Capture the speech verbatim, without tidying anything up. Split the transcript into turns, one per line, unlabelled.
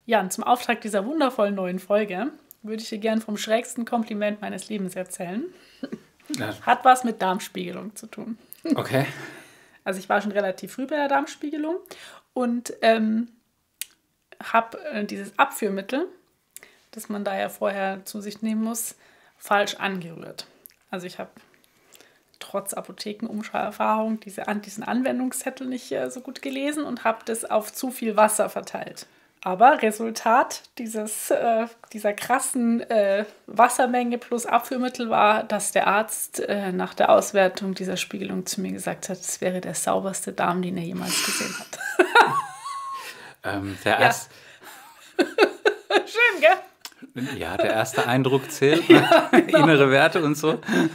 Ja, und zum Auftrag dieser wundervollen neuen Folge würde ich dir gern vom schrägsten Kompliment meines Lebens erzählen.
Ja.
Hat was mit Darmspiegelung zu tun.
Okay.
Also ich war schon relativ früh bei der Darmspiegelung und ähm, habe äh, dieses Abführmittel, das man da ja vorher zu sich nehmen muss, falsch angerührt. Also ich habe trotz Apothekenumschau-Erfahrung diese, an, diesen Anwendungszettel nicht äh, so gut gelesen und habe das auf zu viel Wasser verteilt. Aber Resultat dieses, äh, dieser krassen äh, Wassermenge plus Abführmittel war, dass der Arzt äh, nach der Auswertung dieser Spiegelung zu mir gesagt hat, es wäre der sauberste Darm, den er jemals gesehen hat.
Ähm, der,
Ja.
erst,
Schön, gell?
ja, der erste Eindruck zählt, ne?
genau.
Innere Werte und so.